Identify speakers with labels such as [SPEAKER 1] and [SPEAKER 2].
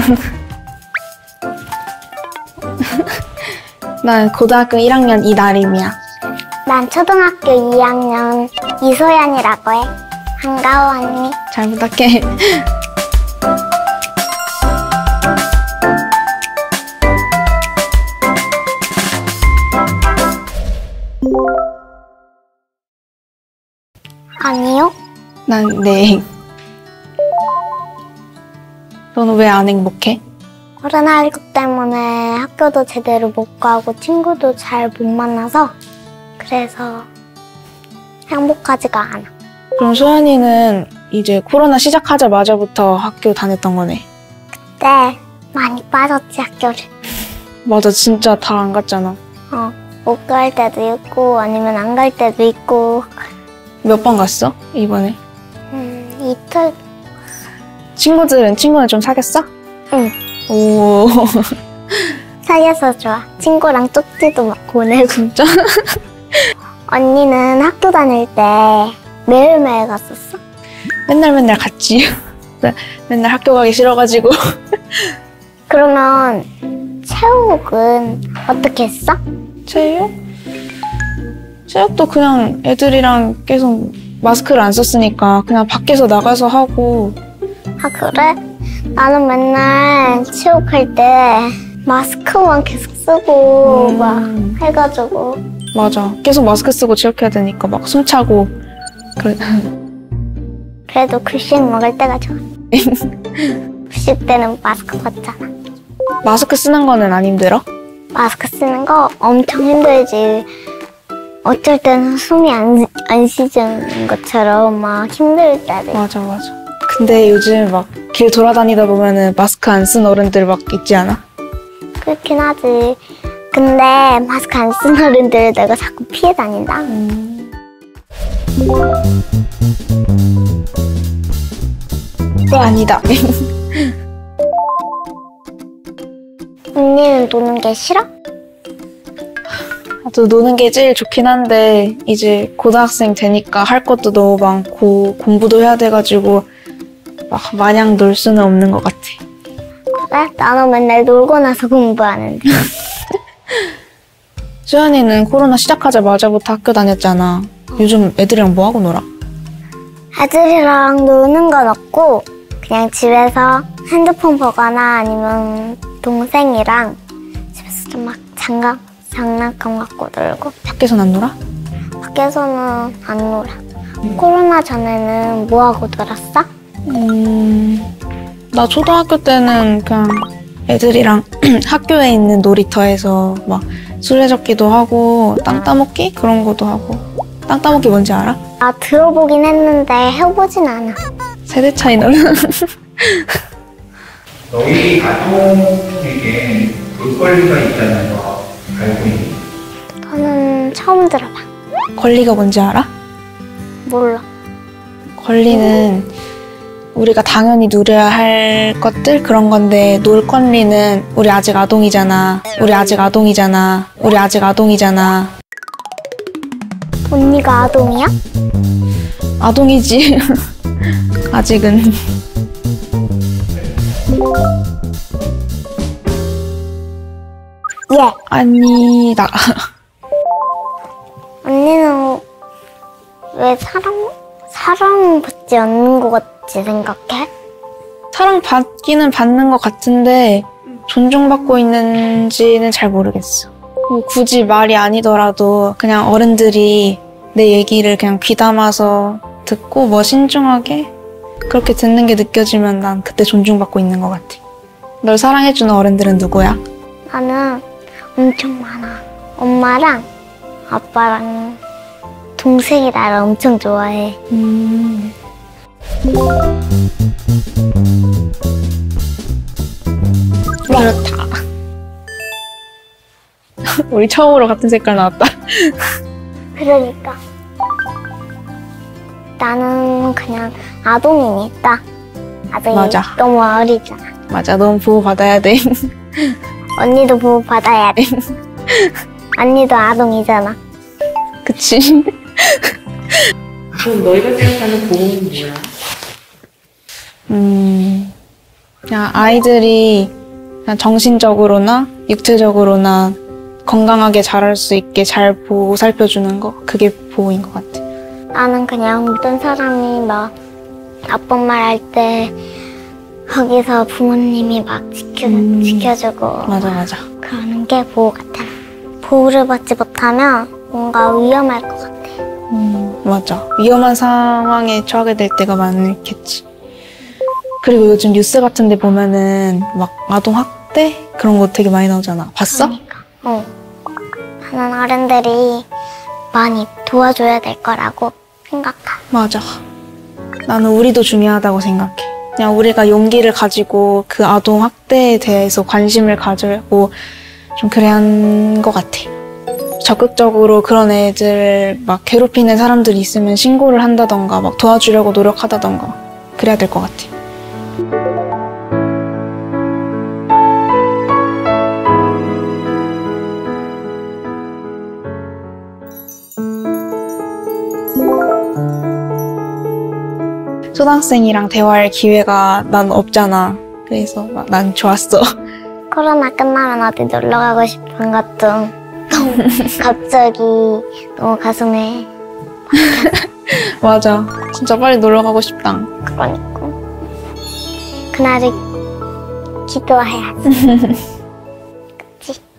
[SPEAKER 1] 난 고등학교 1학년 이나림이야.
[SPEAKER 2] 난 초등학교 2학년 이소연이라고 해. 반가워, 언니.
[SPEAKER 1] 잘 부탁해.
[SPEAKER 2] 아니요?
[SPEAKER 1] 난 네. 너는 왜 안 행복해?
[SPEAKER 2] 코로나19 때문에 학교도 제대로 못 가고 친구도 잘 못 만나서 그래서 행복하지가 않아.
[SPEAKER 1] 그럼 소연이는 이제 코로나 시작하자마자부터 학교 다녔던 거네.
[SPEAKER 2] 그때 많이 빠졌지, 학교를.
[SPEAKER 1] 맞아, 진짜 다 안 갔잖아.
[SPEAKER 2] 못 갈 때도 있고 아니면 안 갈 때도 있고.
[SPEAKER 1] 몇 번 갔어, 이번에?
[SPEAKER 2] 이틀.
[SPEAKER 1] 친구는 좀 사귀었어?
[SPEAKER 2] 응.
[SPEAKER 1] 오.
[SPEAKER 2] 사귀어서 좋아. 친구랑 쪽지도 막 보내고.
[SPEAKER 1] 진짜?
[SPEAKER 2] 언니는 학교 다닐 때 매일매일 갔었어?
[SPEAKER 1] 맨날 갔지. 맨날 학교 가기 싫어가지고.
[SPEAKER 2] 그러면 체육은 어떻게 했어?
[SPEAKER 1] 체육도 그냥 애들이랑 계속 마스크를 안 썼으니까 그냥 밖에서 나가서 하고.
[SPEAKER 2] 아, 그래? 나는 맨날 체육할 때 마스크만 계속 쓰고 막 해가지고.
[SPEAKER 1] 맞아. 계속 마스크 쓰고 체육해야 되니까 막 숨 차고.
[SPEAKER 2] 그래도 급식 먹을 때가 좋아. 급식 때는 마스크 벗잖아.
[SPEAKER 1] 마스크 쓰는 거는 안 힘들어?
[SPEAKER 2] 마스크 쓰는 거 엄청 힘들지. 어쩔 때는 숨이 안 쉬지는 것처럼 막 힘들 때도.
[SPEAKER 1] 맞아. 근데 요즘 막 길 돌아다니다 보면은 마스크 안 쓴 어른들 막 있지 않아?
[SPEAKER 2] 그렇긴 하지. 근데 마스크 안 쓴 어른들을 내가 자꾸 피해 다닌다.
[SPEAKER 1] 아니다.
[SPEAKER 2] 언니는 노는 게 싫어?
[SPEAKER 1] 나도 노는 게 제일 좋긴 한데 이제 고등학생 되니까 할 것도 너무 많고 공부도 해야 돼가지고 막 마냥 놀 수는 없는 것 같아.
[SPEAKER 2] 그래? 나는 맨날 놀고 나서 공부하는데.
[SPEAKER 1] 수연이는 코로나 시작하자마자부터 학교 다녔잖아. 요즘 애들이랑 뭐 하고 놀아?
[SPEAKER 2] 애들이랑 노는 건 없고 그냥 집에서 핸드폰 보거나 아니면 동생이랑 집에서 좀 막 장난감 갖고 놀고.
[SPEAKER 1] 밖에서는 안 놀아?
[SPEAKER 2] 밖에서는 안 놀아. 코로나 전에는 뭐 하고 놀았어?
[SPEAKER 1] 나 초등학교 때는 그냥 애들이랑 학교에 있는 놀이터에서 막 술래잡기도 하고 땅 따먹기 그런 것도 하고. 땅 따먹기 뭔지 알아?
[SPEAKER 2] 아, 들어보긴 했는데 해보진 않아.
[SPEAKER 1] 세대 차이 나나?
[SPEAKER 3] 너희 아동에게 볼거리가 있다는 거 알고 있니?
[SPEAKER 2] 저는 처음 들어봐.
[SPEAKER 1] 권리가 뭔지 알아?
[SPEAKER 2] 몰라.
[SPEAKER 1] 권리는 우리가 당연히 누려야 할 것들 그런 건데 놀 권리는 우리 아직 아동이잖아.
[SPEAKER 2] 언니가 아동이야?
[SPEAKER 1] 아동이지. 아직은.
[SPEAKER 2] 예.
[SPEAKER 1] 아니다.
[SPEAKER 2] 언니는 왜 사랑받지 않는 것 같지 생각해?
[SPEAKER 1] 사랑받기는 받는 것 같은데 존중받고 있는지는 잘 모르겠어. 뭐 굳이 말이 아니더라도 그냥 어른들이 내 얘기를 그냥 귀담아서 듣고 뭐 신중하게 그렇게 듣는 게 느껴지면 난 그때 존중받고 있는 것 같아. 널 사랑해주는 어른들은 누구야?
[SPEAKER 2] 나는 엄청 많아. 엄마랑 아빠랑 동생이 나를 엄청 좋아해.
[SPEAKER 1] 그렇다. 우리 처음으로 같은 색깔 나왔다.
[SPEAKER 2] 그러니까 나는 그냥 아동이니까. 아동이
[SPEAKER 1] 맞아.
[SPEAKER 2] 너무 어리잖아.
[SPEAKER 1] 맞아, 넌 보호받아야 돼.
[SPEAKER 2] 언니도 보호받아야 돼. 언니도 아동이잖아.
[SPEAKER 1] 그치?
[SPEAKER 4] 그럼 너희가 생각하는 보호는 뭐야?
[SPEAKER 1] 그냥 아이들이 그냥 정신적으로나 육체적으로나 건강하게 자랄 수 있게 잘 보살펴주는 거, 그게 보호인 것 같아.
[SPEAKER 2] 나는 그냥 모든 사람이 막 나쁜 말 할 때 거기서 부모님이 막 지켜주고
[SPEAKER 1] 맞아.
[SPEAKER 2] 그러는 게 보호 같아. 보호를 받지 못하면 뭔가 위험할 것 같아.
[SPEAKER 1] 맞아. 위험한 상황에 처하게 될 때가 많겠지. 그리고 요즘 뉴스 같은 데 보면은 막 아동학대? 그런 거 되게 많이 나오잖아. 봤어?
[SPEAKER 2] 그러니까. 나는 어른들이 많이 도와줘야 될 거라고 생각해.
[SPEAKER 1] 맞아. 나는 우리도 중요하다고 생각해. 그냥 우리가 용기를 가지고 그 아동학대에 대해서 관심을 가지고 좀 그래야 하는 것 같아. 적극적으로 그런 애들 막 괴롭히는 사람들이 있으면 신고를 한다던가 막 도와주려고 노력하다던가 그래야 될 것 같아. 초등학생이랑 대화할 기회가 난 없잖아. 그래서 막 난 좋았어.
[SPEAKER 2] 코로나 끝나면 어디 놀러 가고 싶은 것도 갑자기 너무 가슴에
[SPEAKER 1] 맞아. 진짜 빨리 놀러 가고 싶다.
[SPEAKER 2] 그러니까 그날을 기도해야지. 그치?